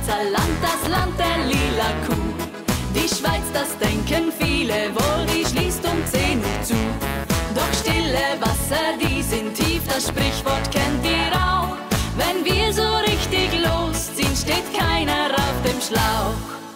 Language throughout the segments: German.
Schweizer Land, das Land der lila Kuh. Die Schweiz, das denken viele wohl, die schließt um 10 Uhr zu. Doch stille Wasser, die sind tief, das Sprichwort kennt ihr auch. Wenn wir so richtig losziehen, steht keiner auf dem Schlauch.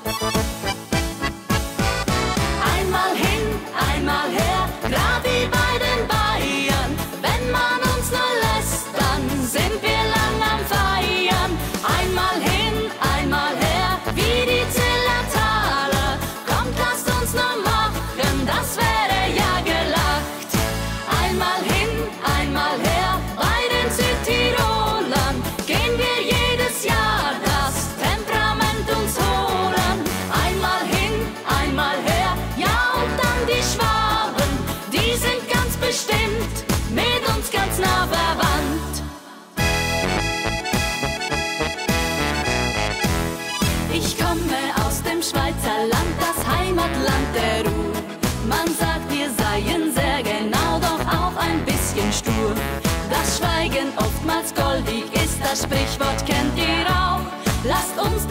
Einmal hin, einmal her, grad wie bei den Bayern. Wenn man uns nur lässt, dann sind wir lang am Feiern. Einmal hin, einmal her, wie die Zillertaler. Kommt, lasst uns nur machen, das wäre ja gelacht. Einmal hin, einmal her, bei den Südtirolern gehen wir jedes Jahr das Temperament uns holen. Einmal hin, einmal her, ja und dann die Schwaben, die sind ganz bestimmt mit uns ganz nah verwandt. Ich komme aus dem Schweizer Land, das Heimatland der Ruhr. Man sagt, wir seien sehr genau, doch auch ein bisschen stur. Das Schweigen oftmals goldig ist, das Sprichwort kennt ihr auch. Lasst uns